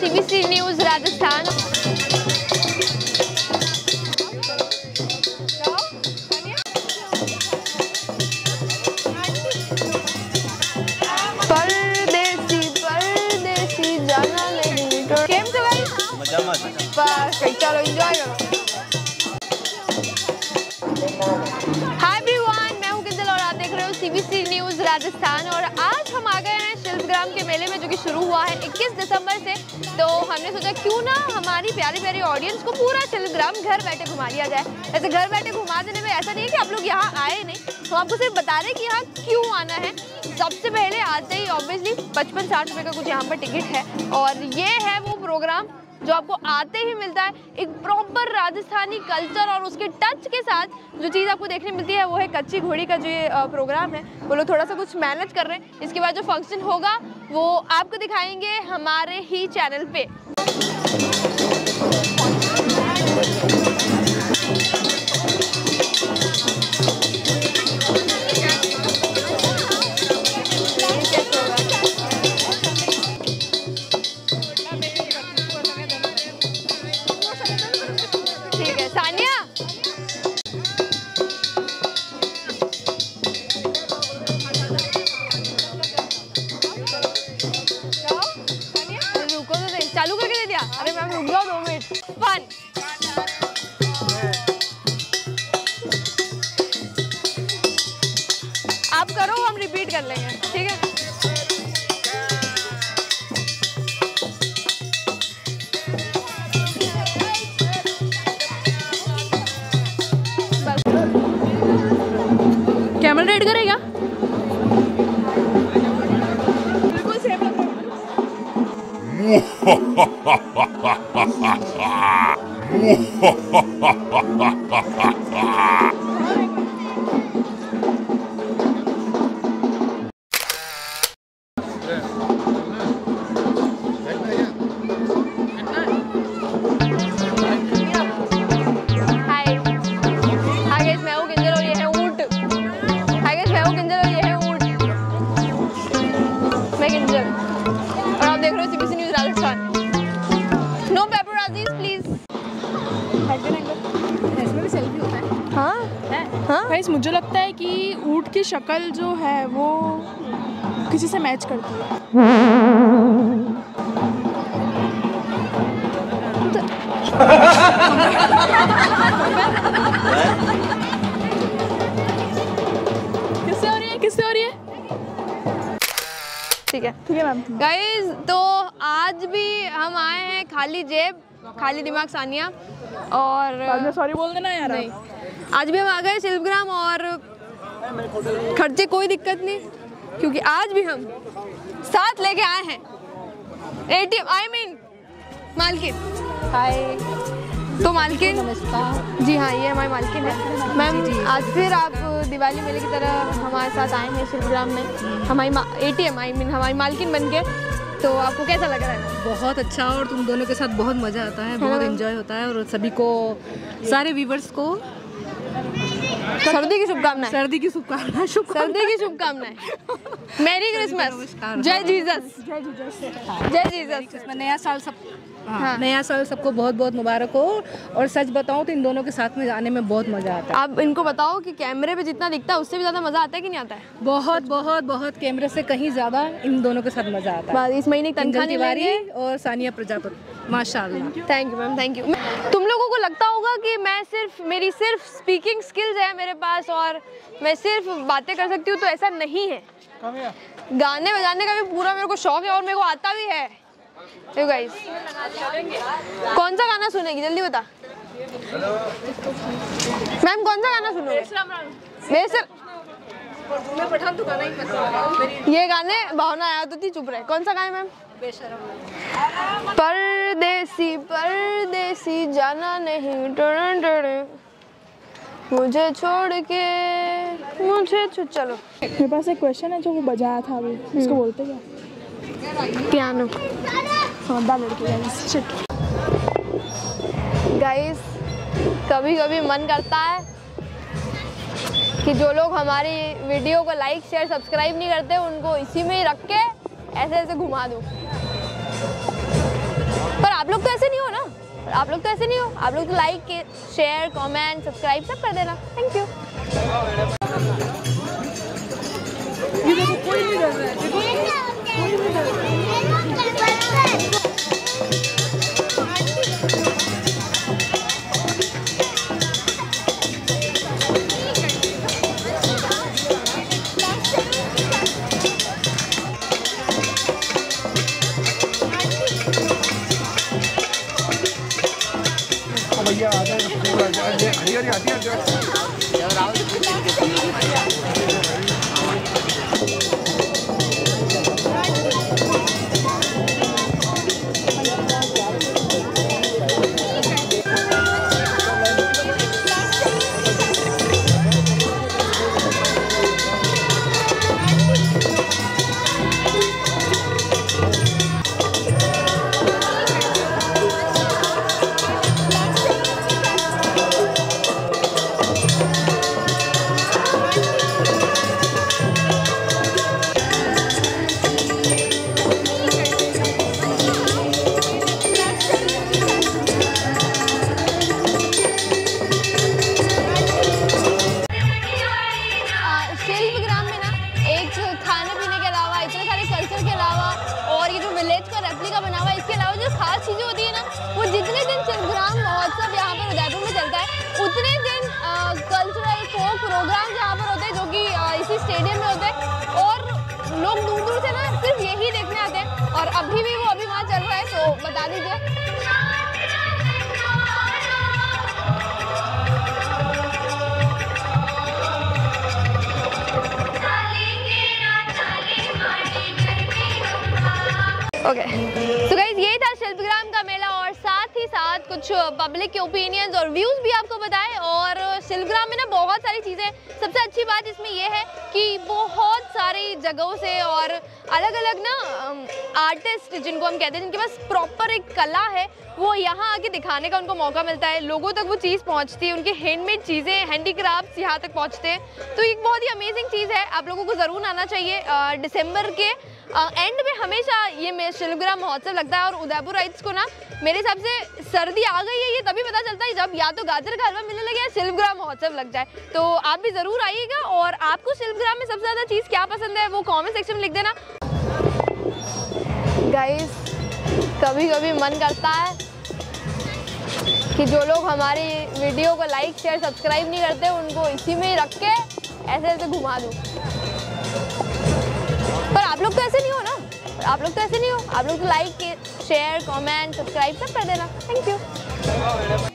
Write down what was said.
CBC news Rajasthan. परदेसी परदेसी जाना नहीं। केम से भाई? चलो एंजॉय करो। हाय एवरीवन, मैं हूँ किंजल और आप देख रहे हो CBC न्यूज़ राजस्थान। और आज हम आ गए हैं शिल्पग्राम के मेले में, जो कि शुरू हुआ है 21 दिसंबर से। तो हमने सोचा क्यों ना हमारी प्यारी प्यारी ऑडियंस को पूरा शिल्पग्राम घर बैठे घुमा लिया जाए। ऐसे घर बैठे घुमा देने में ऐसा नहीं है कि आप लोग यहाँ आए नहीं, तो आपको सिर्फ बता रहे कि यहाँ क्यों आना है। सबसे पहले आते ही ऑब्वियसली 55-60 रुपये का कुछ यहाँ पर टिकट है, और ये है वो प्रोग्राम जो आपको आते ही मिलता है। एक प्रॉपर राजस्थानी कल्चर और उसके टच के साथ जो चीज़ आपको देखने मिलती है वो है कच्ची घोड़ी का जो ये प्रोग्राम है। वो लोग थोड़ा सा कुछ मेहनत कर रहे हैं। इसके बाद जो फंक्शन होगा वो आपको दिखाएंगे हमारे ही चैनल पे। चालू करके दे दिया। अरे मैम रुक जाओ 2 मिनट। फन आप करो, हम रिपीट कर लेंगे, ठीक है? बस कैमरा रेड करेगा। बिल्कुल सेम गाइस, मुझे लगता है कि ऊँट की शक्ल जो है वो किसी से मैच करती है। किससे हो रही है? किससे हो रही है? ठीक है मैम। गाइस, तो आज भी हम आए हैं खाली जेब खाली दिमाग सानिया, और सॉरी बोल देना यार। नहीं, आज भी हम आ गए शिल्पग्राम, और खर्चे कोई दिक्कत नहीं, क्योंकि आज भी हम साथ लेके आए हैं ATM मालकिन। हाय। तो मालकिन, जी हाँ, ये हमारी मालकिन है। मैम, आज फिर आप दिवाली मेले की तरह हमारे साथ आए हैं शिल्पग्राम में, हमारी ATM हमारी मालकिन बन के। तो आपको कैसा लग रहा है? बहुत अच्छा, और तुम दोनों के साथ बहुत मज़ा आता है, बहुत एंजॉय होता है, और सभी को, सारे व्यूवर्स को सर्दी की शुभकामनाएं। सर्दी की शुभकामनाएं। सर्दी की शुभकामनाएं। Merry Christmas. जय जीसस। जय जीसस। नया साल नया साल सबको बहुत बहुत मुबारक हो। और सच बताऊं तो इन दोनों के साथ में जाने में बहुत मजा आता है। आप इनको बताओ कि कैमरे पे जितना दिखता है उससे भी ज्यादा मजा आता है कि नहीं आता है? बहुत बहुत बहुत, कैमरे से कहीं ज्यादा इन दोनों के साथ मजा आता है। इस महीने तनख्वाह तिवारी और सानिया प्रजापति, माशाल्लाह। Thank you ma'am, thank you. तुम लोगों को लगता होगा कि मेरी सिर्फ स्पीकिंग स्किल्स है मेरे पास और मैं सिर्फ बातें कर सकती हूँ, तो ऐसा नहीं है। गाने बजाने का भी पूरा मेरे को शौक है और मेरे को आता भी है। तो गाइस, कौन सा गाना सुनेगी जल्दी बता। मैम कौन सा गाना सुनोगे? मैं पठान तो गाना ही पसंद है। ये गाने भावना आया तो थी, चुप रहे। कौन सा गाना मैम? परदेसी परदेसी जाना नहीं, मुझे छोड़ के चलो। मेरे पास एक क्वेश्चन है जो वो बजाया था अभी, इसको बोलते क्या? पियानो। समझदार लड़की गाइस, कभी कभी मन करता है कि जो लोग हमारी वीडियो को लाइक शेयर सब्सक्राइब नहीं करते उनको इसी में ही रख के ऐसे ऐसे घुमा दूँ। और आप लोग तो ऐसे नहीं हो, आप लोग तो लाइक, शेयर, कमेंट, सब्सक्राइब सब कर देना। Thank you. ये देखो कोई नहीं डर रहा है, देखो कोई नहीं डर रहा है। भैया आ जाए चीज़ें होती है ना, वो जितने दिन शिल्पग्राम महोत्सव यहाँ पर उदयपुर में चलता है उतने दिन कल्चरल फोक प्रोग्राम यहाँ पर होते हैं जो कि इसी स्टेडियम में होते हैं और लोग दूर दूर से ना सिर्फ यही देखने आते हैं। और अभी भी वो अभी वहाँ चल रहा है, तो बता दीजिए। ओके तो गाइस यही था शिल्पग्राम का मेला और साथ ही साथ कुछ पब्लिक के ओपिनियंस और व्यूज़ भी आपको बताए। और शिल्पग्राम में ना बहुत सारी चीज़ें, सबसे अच्छी बात इसमें यह है कि बहुत सारी जगहों से और अलग अलग ना आर्टिस्ट जिनको हम कहते हैं, जिनके पास प्रॉपर एक कला है, वो यहाँ आके दिखाने का उनको मौका मिलता है। लोगों तक वो चीज़ पहुँचती है, उनके हैंडमेड चीज़ें, हैंडीक्राफ्ट्स यहाँ तक पहुँचते हैं। तो एक बहुत ही अमेजिंग चीज़ है, आप लोगों को ज़रूर आना चाहिए। दिसंबर के एंड में हमेशा ये शिल्पग्राम महोत्सव लगता है और उदयपुर राइट्स को ना मेरे हिसाब से सर्दी आ गई है ये तभी पता चलता है जब या तो गाजर का हलवा मिलने लगे या शिल्पग्राम महोत्सव लग जाए। तो आप भी ज़रूर आइएगा। और आपको शिल्पग्राम में सबसे ज़्यादा चीज़ क्या पसंद है वो कमेंट सेक्शन में लिख देना। गाइस कभी कभी मन करता है कि जो लोग हमारी वीडियो को लाइक शेयर सब्सक्राइब नहीं करते उनको इसी में रख के ऐसे ऐसे घुमा दूँ, पर आप लोग तो ऐसे नहीं हो ना, आप लोग तो ऐसे नहीं हो, आप लोग तो लाइक शेयर कमेंट सब्सक्राइब सब कर देना। Thank you.